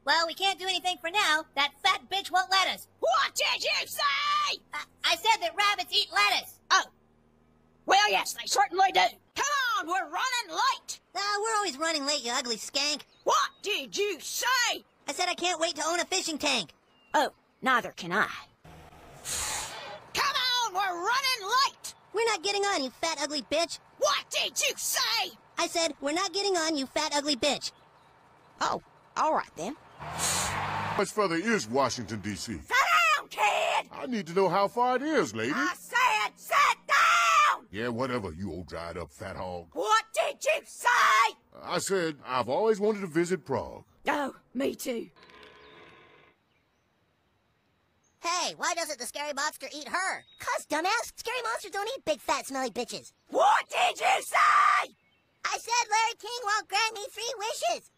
Well, we can't do anything for now. That fat bitch won't let us. What did you say? I said that rabbits eat lettuce. Oh. Well, yes, they certainly do. Come on, we're running late. We're always running late, you ugly skank. What did you say? I said I can't wait to own a fishing tank. Oh, neither can I. Come on, we're running late. We're not getting on, you fat ugly bitch. What did you say? I said we're not getting on, you fat ugly bitch. Oh, all right then. How much further is Washington, D.C.? Sit down, kid! I need to know how far it is, lady. I said sit down! Yeah, whatever, you old dried-up fat hog. What did you say? I said I've always wanted to visit Prague. Oh, me too. Hey, why doesn't the scary monster eat her? 'Cause, dumbass, scary monsters don't eat big, fat, smelly bitches. What did you say? I said Larry King won't grant me 3 wishes.